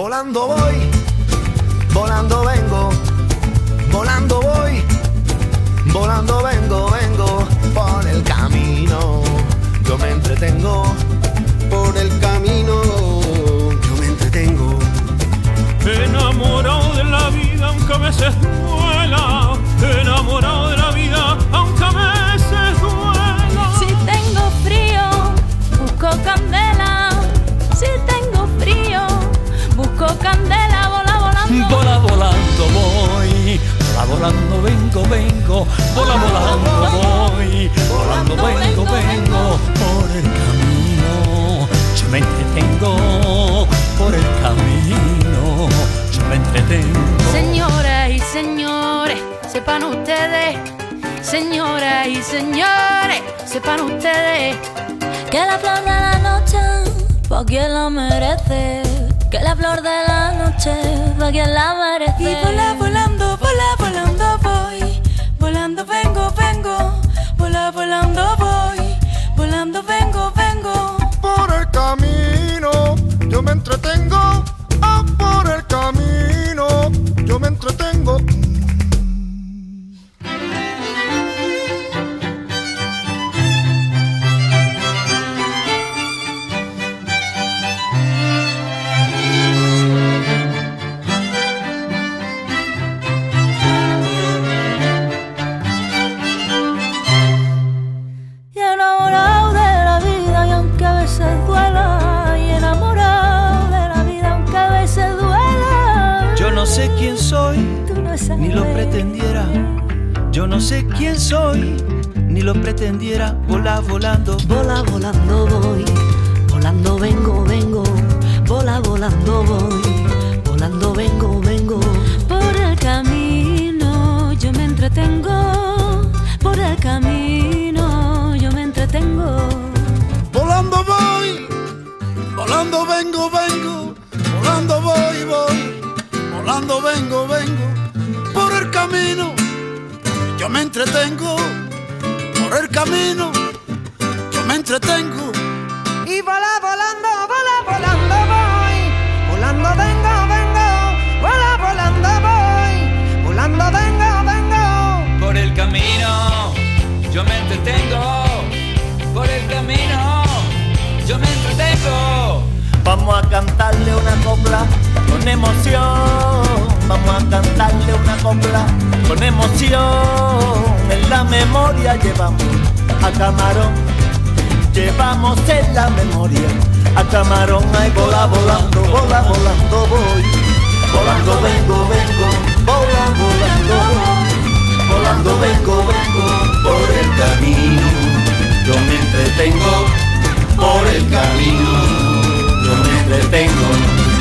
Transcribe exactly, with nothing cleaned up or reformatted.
Volando voy, volando vengo, volando voy, volando vengo, vengo por el camino. Yo me entretengo por el camino, yo me entretengo. Enamorado de la vida aunque a veces duela, enamorado de la vida aunque a veces duela. Si tengo frío, busco candela. Si tengo frío, busco candela. Vola volando, vola volando voy, vola volando vengo, vengo, vola volando voy, volando vengo, vengo por el camino. Yo me entretengo por el camino, yo me entretengo. señoras y señores, sepan ustedes, señoras y señores, sepan ustedes, que la flor de la noche pa' quien la merece, que la flor de la noche pa' quien la merece. Y vola volando, vola volando voy, volando vengo, vengo, vola volando voy, volando vengo, vengo. Por el camino yo me entretengo, ah, por el camino yo me entretengo. Y enamorado de la vida y aunque a veces duela, y enamorado de la vida aunque a veces duela. Yo no sé quién soy, Tú no sabes. ni lo pretendiera. Yo no sé quién soy, ni lo pretendiera. Vola volando, Vola volando voy, volando vengo, vengo, vola volando voy, volando vengo, vengo. Por el camino yo me entretengo, por el camino yo me entretengo. Volando voy, volando vengo, vengo, volando voy, voy, volando vengo, vengo, por el camino yo me entretengo, por el camino yo me entretengo. Y vola volando, vola volando voy, volando vengo, vengo, vola volando voy, volando vengo, vengo. por el camino yo me entretengo, por el camino yo me entretengo. Vamos a cantarle una copla con emoción, vamos a cantarle una copla con emoción. En la memoria llevamos a Camarón, llevamos en la memoria a Camarón. Ay, vola volando, vola volando voy, volando vengo, vengo, vola volando voy, volando vengo, vengo por el camino. Yo me entretengo por el camino, yo me entretengo.